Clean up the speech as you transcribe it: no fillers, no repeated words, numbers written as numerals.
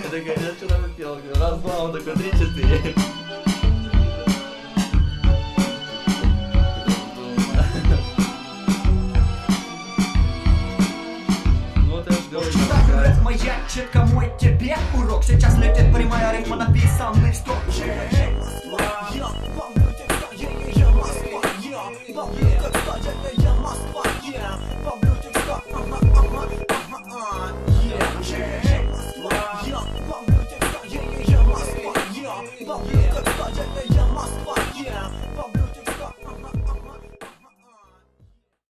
такая, я вчера выпил. Раз, два, он такой, 3, 4. Читай, моя четко мой тебе урок. Сейчас летит прямая рифма, написанный в строк.